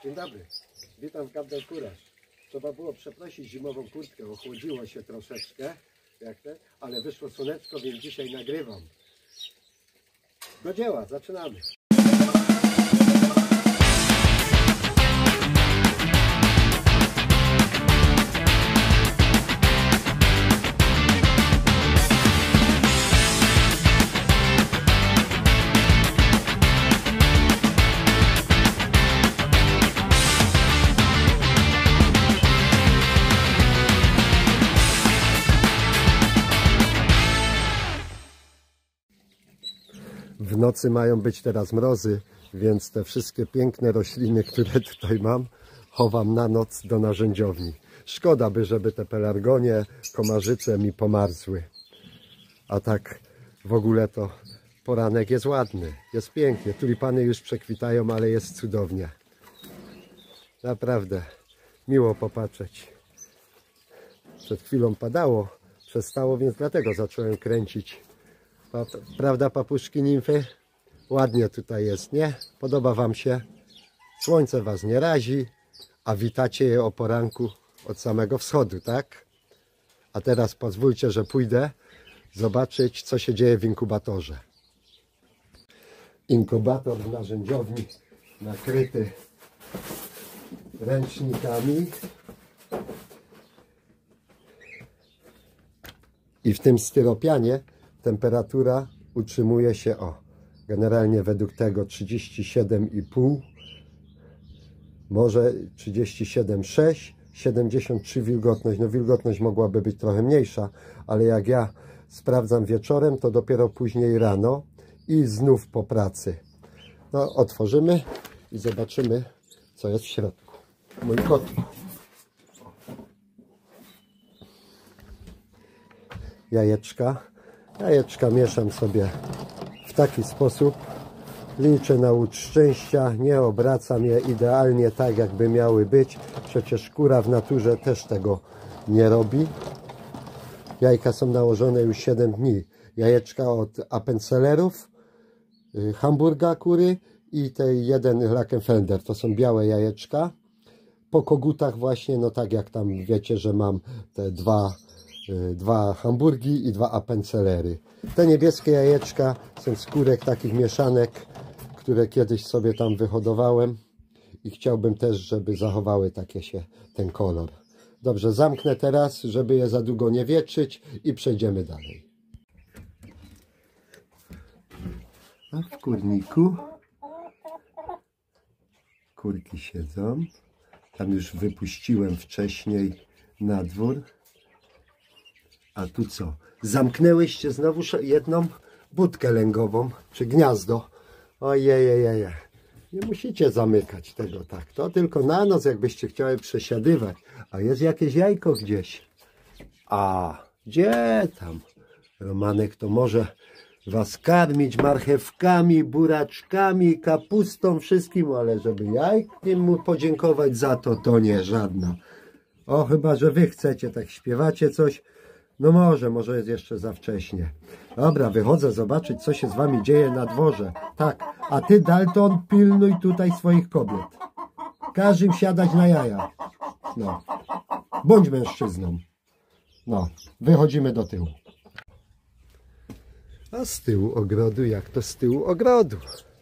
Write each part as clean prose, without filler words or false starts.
Dzień dobry, witam w Gabden Kuraż. Trzeba było przeprosić zimową kurtkę, ochłodziło się troszeczkę, ale wyszło słoneczko, więc dzisiaj nagrywam. Do dzieła, zaczynamy. W nocy mają być teraz mrozy, więc te wszystkie piękne rośliny, które tutaj mam, chowam na noc do narzędziowni. Szkoda by, żeby te pelargonie, komarzyce mi pomarzły. A tak w ogóle to poranek jest ładny, jest pięknie. Tulipany już przekwitają, ale jest cudownie. Naprawdę miło popatrzeć. Przed chwilą padało, przestało, więc dlatego zacząłem kręcić. Prawda, papuszki, nimfy? Ładnie tutaj jest, nie? Podoba wam się? Słońce was nie razi, a witacie je o poranku od samego wschodu, tak? A teraz pozwólcie, że pójdę zobaczyć, co się dzieje w inkubatorze. Inkubator w narzędziowni nakryty ręcznikami. I w tym styropianie temperatura utrzymuje się generalnie według tego 37,5, może 37,6, 73 wilgotność. No wilgotność mogłaby być trochę mniejsza, ale jak ja sprawdzam wieczorem, to dopiero później rano i znów po pracy. No otworzymy i zobaczymy, co jest w środku. Mój kot. Jajeczka mieszam sobie w taki sposób. Liczę na łód szczęścia, nie obracam je idealnie tak, jakby miały być. Przecież kura w naturze też tego nie robi. Jajka są nałożone już 7 dni. Jajeczka od Appenzellerów, Hamburga kury i ten jeden Lackenfelder. To są białe jajeczka. Po kogutach właśnie, no tak jak tam wiecie, że mam te dwa Hamburgi i 2 Appenzellery. Te niebieskie jajeczka są z kurek takich mieszanek, które kiedyś sobie tam wyhodowałem i chciałbym też, żeby zachowały ten kolor. Dobrze, zamknę teraz, żeby je za długo nie wietrzyć i przejdziemy dalej. A w kurniku kurki siedzą. Tam już wypuściłem wcześniej na dwór. A tu co? Zamknęłyście znowu jedną budkę lęgową, czy gniazdo. Ojej. Nie musicie zamykać tego tak. To tylko na noc, jakbyście chciały przesiadywać. A jest jakieś jajko gdzieś. A gdzie tam? Romanek to może was karmić marchewkami, buraczkami, kapustą, wszystkim, ale żeby jajkiem mu podziękować za to, to nie żadna. O, chyba że wy chcecie, tak śpiewacie coś. No może jest jeszcze za wcześnie. Dobra, wychodzę zobaczyć, co się z wami dzieje na dworze. Tak, a ty, Dalton, pilnuj tutaj swoich kobiet. Każ im siadać na jaja. No, bądź mężczyzną. No, wychodzimy do tyłu. A z tyłu ogrodu, jak to z tyłu ogrodu?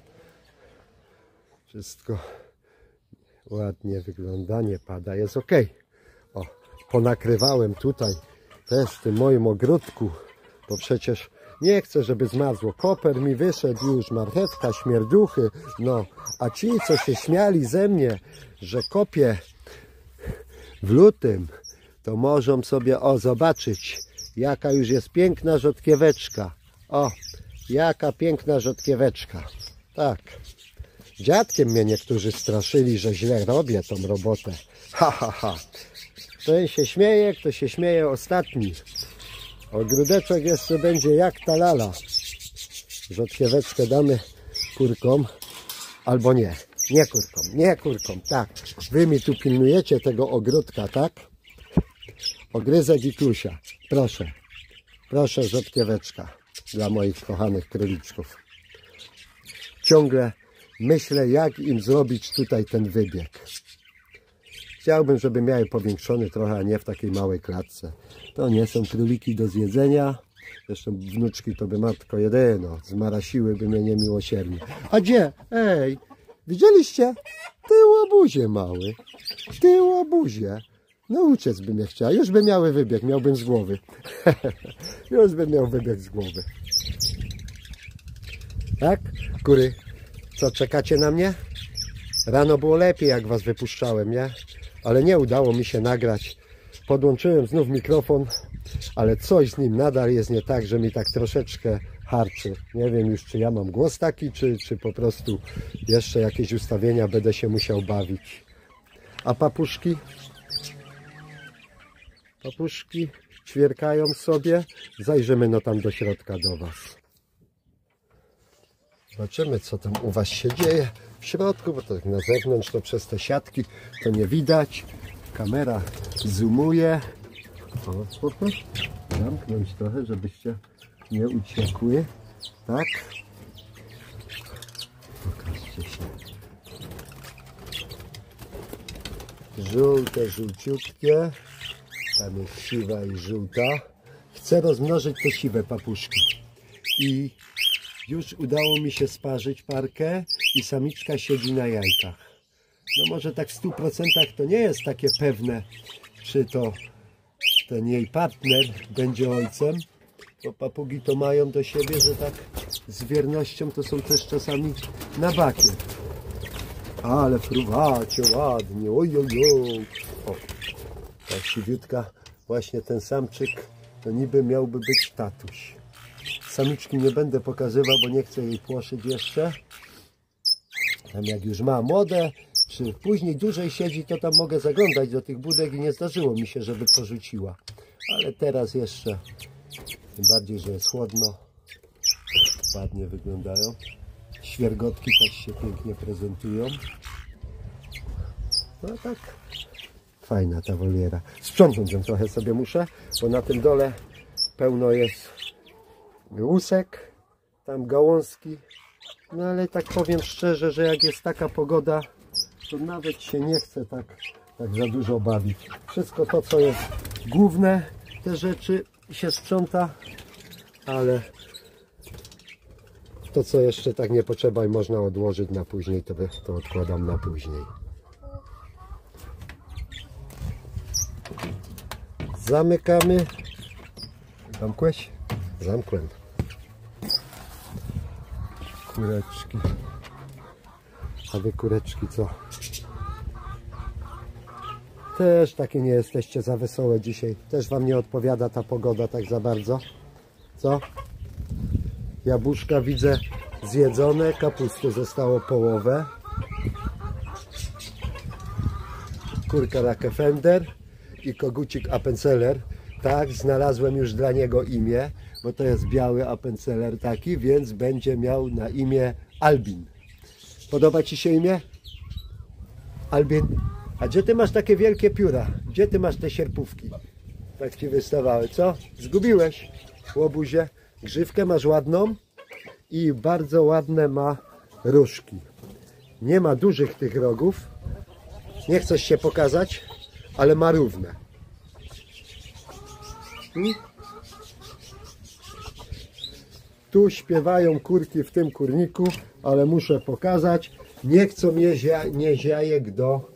Wszystko ładnie wygląda, nie pada, jest ok. O, ponakrywałem tutaj też w tym moim ogródku, bo przecież nie chcę, żeby zmarzło. Koper mi wyszedł już, marchewka, śmierduchy. No, a ci, co się śmiali ze mnie, że kopię w lutym, to możą sobie, zobaczyć, jaka już jest piękna rzodkieweczka. O, jaka piękna rzodkieweczka. Tak. Dziadkiem mnie niektórzy straszyli, że źle robię tą robotę. Ha. Ten się śmieje, kto się śmieje ostatni. Ogródeczek jeszcze będzie jak ta lala. Rzodkieweczkę damy kurkom. Albo nie kurkom, tak. Wy mi tu pilnujecie tego ogródka, tak? Ogryzek i klusia. Proszę rzodkieweczka dla moich kochanych króliczków. Ciągle myślę, jak im zrobić tutaj ten wybieg. Chciałbym, żeby miały powiększony trochę, a nie w takiej małej klatce. To nie są króliki do zjedzenia. Zresztą wnuczki to by matko jedyno, zmarasiłyby mnie niemiłosiernie. A gdzie? Ej, widzieliście? Ty łobuzie mały. Ty łobuzie. No uciec by mnie chciała. Już by miały wybieg, miałbym z głowy. Już bym miał wybieg z głowy. Tak? Kury, co, czekacie na mnie? Rano było lepiej, jak was wypuszczałem, nie? Ale nie udało mi się nagrać. Podłączyłem znów mikrofon, ale coś z nim nadal jest nie tak, że mi tak troszeczkę harczy. Nie wiem już, czy ja mam głos taki, czy po prostu jeszcze jakieś ustawienia będę się musiał bawić. A papuszki? Papuszki ćwierkają sobie. Zajrzymy no tam do środka do was. Zobaczymy, co tam u was się dzieje w środku, bo to tak na zewnątrz to przez te siatki to nie widać. Kamera zoomuje. Zamknąć trochę, żebyście nie uciekły. Tak? Pokażcie się. Żółte, żółciutkie. Tam jest siwa i żółta. Chcę rozmnożyć te siwe papuszki. I już udało mi się sparzyć parkę i samiczka siedzi na jajkach. No może tak w 100% to nie jest takie pewne, czy to ten jej partner będzie ojcem, bo papugi to mają do siebie, że tak z wiernością to są też czasami na bakier. Ale fruwacie ładnie, ojojoj. O, ta siwiutka, właśnie ten samczyk, to niby miałby być tatuś. Samiczki nie będę pokazywał, bo nie chcę jej płoszyć jeszcze. Tam jak już ma młode, czy później dłużej siedzi, to tam mogę zaglądać do tych budek i nie zdarzyło mi się, żeby porzuciła. Ale teraz jeszcze, tym bardziej, że jest chłodno, ładnie wyglądają. Świergotki też się pięknie prezentują. No tak, fajna ta woliera. Sprzątnąć ją trochę sobie muszę, bo na tym dole pełno jest łusek, tam gałązki. No ale tak powiem szczerze, że jak jest taka pogoda, to nawet się nie chce tak za dużo bawić. Wszystko to, co jest główne, te rzeczy się sprząta, ale to, co jeszcze tak nie potrzeba i można odłożyć na później, to odkładam na później. Zamykamy. Zamkłeś? Zamkłem. Kureczki. A wy kureczki co? Też takie nie jesteście za wesołe dzisiaj. Też wam nie odpowiada ta pogoda tak za bardzo. Co? Jabłuszka widzę zjedzone, kapusty zostało połowę. Kurka Rockefeller i kogucik Appenzeller. Tak, znalazłem już dla niego imię, bo to jest biały Appenzeller taki, więc będzie miał na imię Albin. Podoba ci się imię? Albin? A gdzie ty masz takie wielkie pióra? Gdzie ty masz te sierpówki? Tak ci wystawały, co? Zgubiłeś, łobuzie. Grzywkę masz ładną i bardzo ładne ma różki. Nie ma dużych tych rogów. Nie chcesz się pokazać, ale ma równe. Tu śpiewają kurki w tym kurniku, ale muszę pokazać. Nie chcą nieść jajek do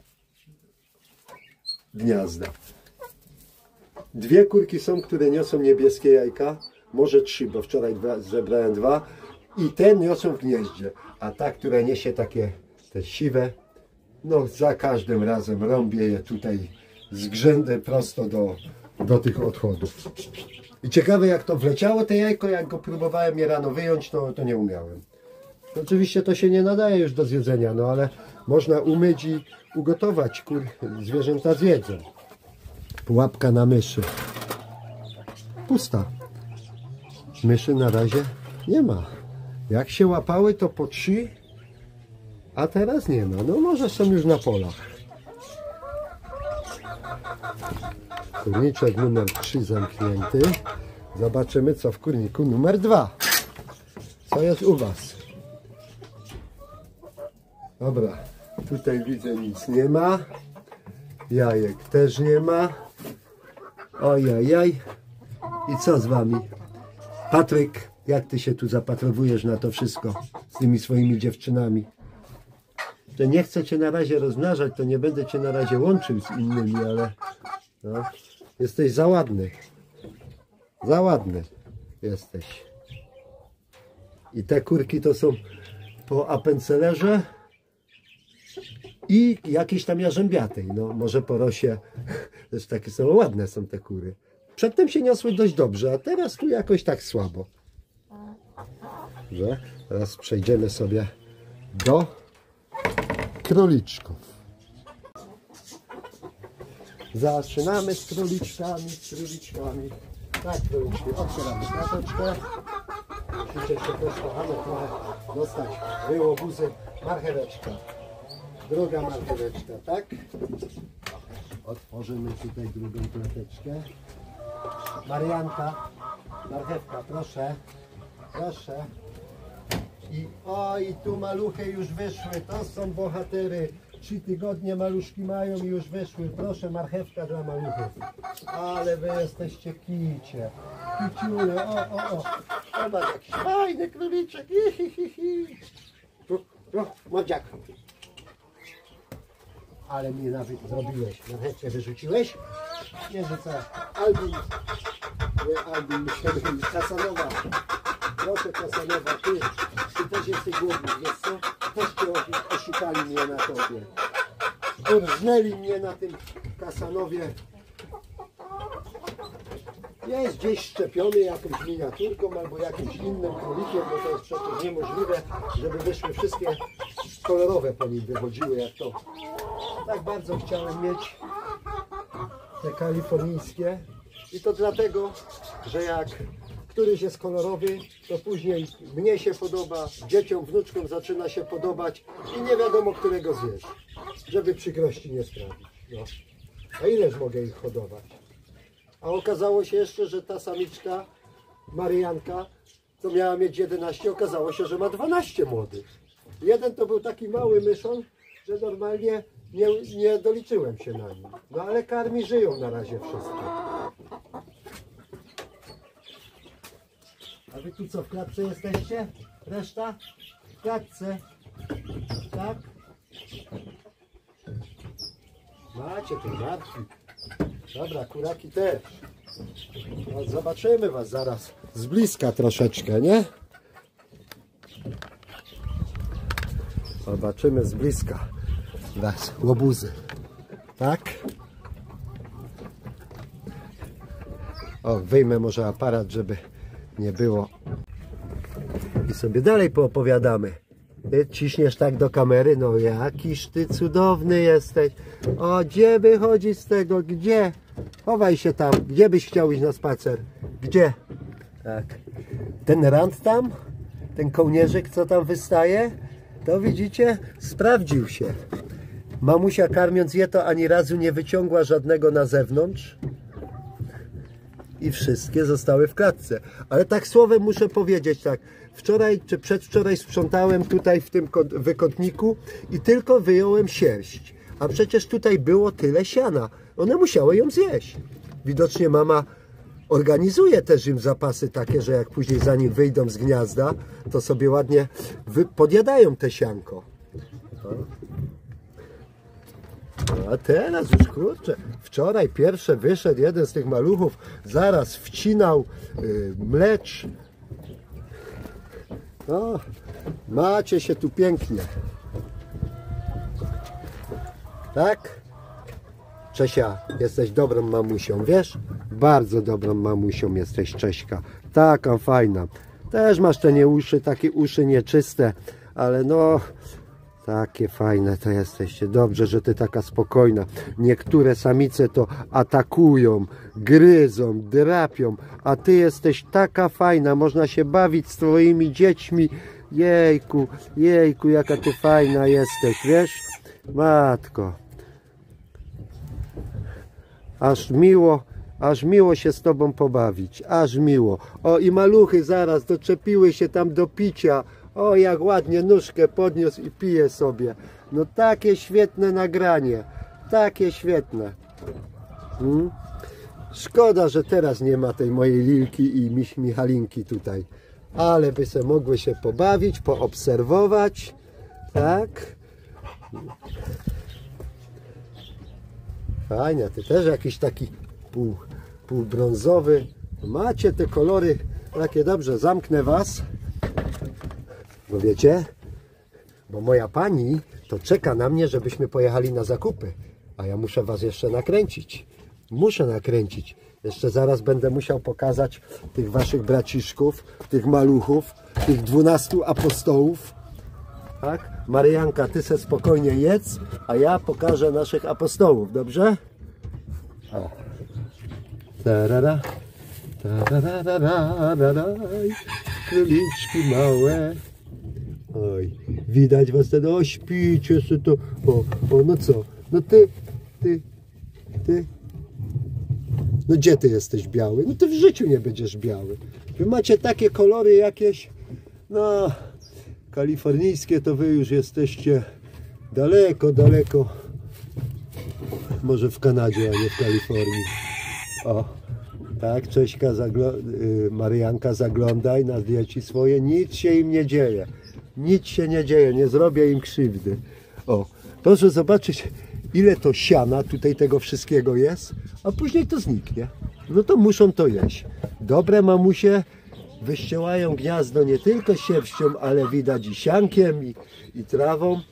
gniazda. Dwie kurki są, które niosą niebieskie jajka. Może 3, bo wczoraj zebrałem 2. I te niosą w gnieździe. A ta, która niesie takie te siwe, no za każdym razem rąbię je tutaj z grzędy prosto do tych odchodów. I ciekawe, jak to wleciało te jajko, jak go próbowałem je rano wyjąć, to nie umiałem. Oczywiście to się nie nadaje już do zjedzenia, no ale można umyć i ugotować. Zwierzęta zjedzą. Pułapka na myszy. Pusta. Myszy na razie nie ma. Jak się łapały, to po 3, a teraz nie ma. No może są już na polach. Kurniczek numer 3 zamknięty. Zobaczymy, co w kurniku numer 2. Co jest u was? Dobra, tutaj widzę, nic nie ma. Jajek też nie ma. Ojajaj. I co z wami? Patryk, jak ty się tu zapatrowujesz na to wszystko z tymi swoimi dziewczynami? To nie chcę cię na razie rozmnażać, to nie będę cię na razie łączył z innymi, ale no, jesteś za ładny. Za ładny jesteś. I te kurki to są po apencelerze i jakieś tam jarzębiatej. No może po rosie. Też takie są ładne są te kury. Przedtem się niosły dość dobrze, a teraz tu jakoś tak słabo. Dobrze? Teraz przejdziemy sobie do króliczków. Zaczynamy z króliczkami, Tak, króliczki. Otwieramy krateczkę. Musicie się też kochane trochę dostać wyłobuzy. Marcheweczka. Druga marcheweczka, tak? Otworzymy tutaj drugą krateczkę. Marianka, marchewka, proszę. Proszę. I tu maluchy już wyszły. To są bohatery. 3 tygodnie maluszki mają i już wyszły. Proszę, marchewka dla maluchów. Ale wy jesteście kicie. Kiciule, o. Zobacz, jakiś fajny króliczek. Młodziak. Ale mi nawet zrobiłeś. Marchewkę wyrzuciłeś? Nie rzucę. Albin. Nie, Albin, myślałem, Kasanowa. Proszę, Kasanowa, ty też jesteś głodny, wiesz co? Też cię oszukali mnie na tobie. Urżnęli mnie na tym Kasanowie. Jest gdzieś szczepiony jakąś miniaturką albo jakimś innym królikiem, bo to jest przecież niemożliwe, żeby wyszły wszystkie kolorowe po nim wychodziły jak to. Tak bardzo chciałem mieć te kalifornijskie i to dlatego, że jak któryś jest kolorowy, to później mnie się podoba, dzieciom, wnuczkom zaczyna się podobać i nie wiadomo, którego zjeść, żeby przykrości nie sprawić. No. A ileż mogę ich hodować? A okazało się jeszcze, że ta samiczka, Marianka, to miała mieć 11, okazało się, że ma 12 młodych. Jeden to był taki mały myszon, że normalnie nie doliczyłem się na nim. No ale karmi żyją na razie wszystkie. A wy tu co, w klatce jesteście? Reszta? W klatce? Tak? Macie tu marki. Dobra, kuraki też. No, zobaczymy was zaraz z bliska troszeczkę, nie? Zobaczymy z bliska was łobuzy. Tak? O, wyjmę może aparat, żeby nie było. I sobie dalej poopowiadamy. Ty ciśniesz tak do kamery, no jakiż ty cudowny jesteś. O, gdzie wychodzi z tego? Gdzie? Chowaj się tam. Gdzie byś chciał iść na spacer? Gdzie? Tak. Ten rand tam, ten kołnierzyk, co tam wystaje, to widzicie, sprawdził się. Mamusia karmiąc je, to ani razu nie wyciągła żadnego na zewnątrz. I wszystkie zostały w klatce. Ale tak słowem muszę powiedzieć tak. Wczoraj czy przedwczoraj sprzątałem tutaj w tym wykątniku i tylko wyjąłem sierść. A przecież tutaj było tyle siana. One musiały ją zjeść. Widocznie mama organizuje też im zapasy takie, że jak później zanim wyjdą z gniazda, to sobie ładnie podjadają te sianko. A teraz już kurczę, wczoraj pierwsze wyszedł jeden z tych maluchów, zaraz wcinał mlecz. No, macie się tu pięknie. Tak? Czesia, jesteś dobrą mamusią, wiesz? Bardzo dobrą mamusią jesteś, Cześka. Taka fajna. Też masz te takie uszy nieczyste, ale no... Takie fajne to jesteście. Dobrze, że ty taka spokojna. Niektóre samice to atakują, gryzą, drapią, a ty jesteś taka fajna. Można się bawić z twoimi dziećmi. Jejku, jejku, jaka ty fajna jesteś, wiesz? Matko. Aż miło się z tobą pobawić. Aż miło. O, i maluchy zaraz doczepiły się tam do picia. O, jak ładnie nóżkę podniósł i pije sobie. No takie świetne nagranie. Takie świetne. Szkoda, że teraz nie ma tej mojej Lilki i Michalinki tutaj. Ale by se mogły się pobawić, poobserwować. Tak. Fajnie, ty też jakiś taki półbrązowy. Macie te kolory takie dobrze. Zamknę was. Bo wiecie, bo moja pani to czeka na mnie, żebyśmy pojechali na zakupy. A ja muszę was jeszcze nakręcić. Muszę nakręcić. Jeszcze zaraz będę musiał pokazać tych waszych braciszków, tych maluchów, tych 12 apostołów. Tak? Maryjanka, ty se spokojnie jedz, a ja pokażę naszych apostołów, dobrze? O. Tarara. Króliczki małe. Oj, widać was ten, o śpicie się to, no co, no ty, no gdzie ty jesteś biały? No ty w życiu nie będziesz biały. Wy macie takie kolory jakieś, no, kalifornijskie, to wy już jesteście daleko, daleko, może w Kanadzie, a nie w Kalifornii. O, tak, Cześćka, Maryjanka, zaglądaj na dzieci swoje, nic się im nie dzieje. Nic się nie dzieje, nie zrobię im krzywdy. O, proszę zobaczyć, ile to siana tutaj tego wszystkiego jest, a później to zniknie. No to muszą to jeść. Dobre mamusie wyściełają gniazdo nie tylko sierścią, ale widać i siankiem, i trawą.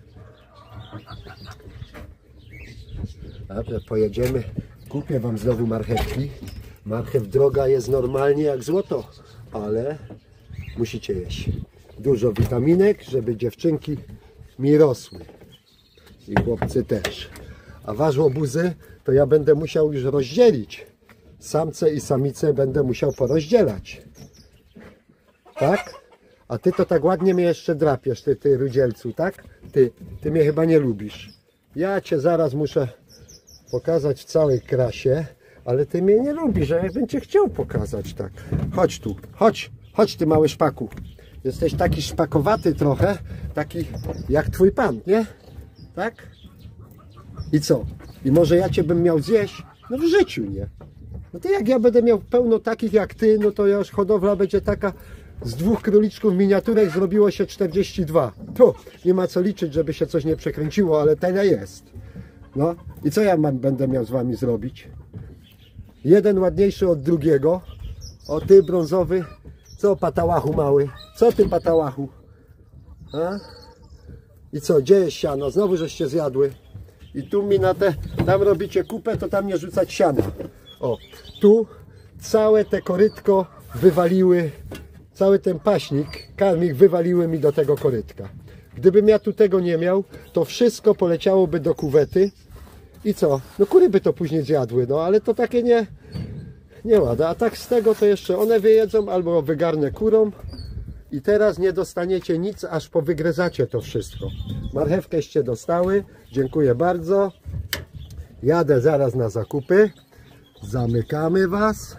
Dobrze, pojedziemy. Kupię wam znowu marchewki. Marchew droga jest normalnie jak złoto, ale musicie jeść. Dużo witaminek, żeby dziewczynki mi rosły. I chłopcy też. A wasz łobuzy to ja będę musiał już rozdzielić. Samce i samice będę musiał porozdzielać. Tak? A ty to tak ładnie mnie jeszcze drapiesz, ty rudzielcu, tak? Ty mnie chyba nie lubisz. Ja cię zaraz muszę pokazać w całej krasie, ale ty mnie nie lubisz, a ja bym cię chciał pokazać, tak. Chodź tu, chodź ty mały szpaku. Jesteś taki szpakowaty trochę, taki jak twój pan, nie? Tak? I co? I może ja cię bym miał zjeść? No w życiu nie. No to jak ja będę miał pełno takich jak ty, no to ja już hodowla będzie taka, z 2 króliczków miniaturek zrobiło się 42. Tu nie ma co liczyć, żeby się coś nie przekręciło, ale tyle jest. No i co ja będę miał z wami zrobić? Jeden ładniejszy od drugiego. O ty brązowy. Co patałachu mały? Co ty patałachu? A? I co? Gdzie jest siano? Znowu żeście zjadły. I tu mi na te, tam robicie kupę, to tam nie rzucać siana. O, tu całe te korytko wywaliły, cały ten paśnik, karmik wywaliły mi do tego korytka. Gdybym ja tu tego nie miał, to wszystko poleciałoby do kuwety. I co? No kury by to później zjadły, no ale to takie nie ładne. A tak z tego to jeszcze one wyjedzą albo wygarnę kurom. I teraz nie dostaniecie nic, aż powygryzacie to wszystko. Marchewkęście dostały. Dziękuję bardzo. Jadę zaraz na zakupy. Zamykamy was.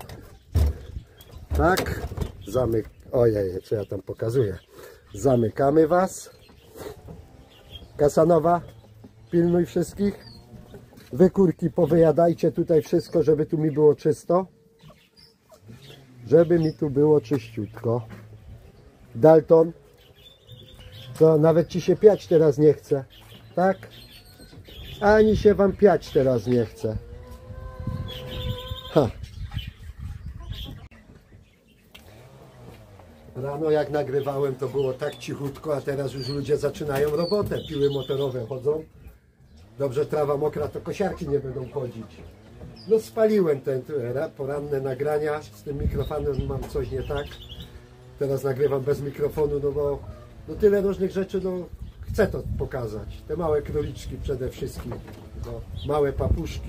Tak. Ojej, co ja tam pokazuję. Zamykamy was. Kasanowa, pilnuj wszystkich. Wy kurki powyjadajcie tutaj wszystko, żeby tu mi było czysto. Żeby mi tu było czyściutko. Dalton, to nawet ci się piać teraz nie chce, tak? Ani się wam piać teraz nie chce. Ha. Rano jak nagrywałem, to było tak cichutko, a teraz już ludzie zaczynają robotę. Piły motorowe chodzą. Dobrze, trawa mokra, to kosiarki nie będą chodzić. No spaliłem te poranne nagrania. Z tym mikrofonem mam coś nie tak. Teraz nagrywam bez mikrofonu, no bo no tyle różnych rzeczy, no chcę to pokazać. Te małe króliczki przede wszystkim, no, małe papuszki.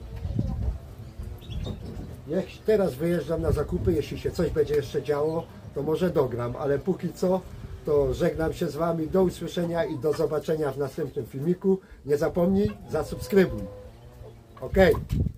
Teraz wyjeżdżam na zakupy, jeśli się coś będzie jeszcze działo, to może dogram, ale póki co to żegnam się z wami, do usłyszenia i do zobaczenia w następnym filmiku. Nie zapomnij, zasubskrybuj. Ok.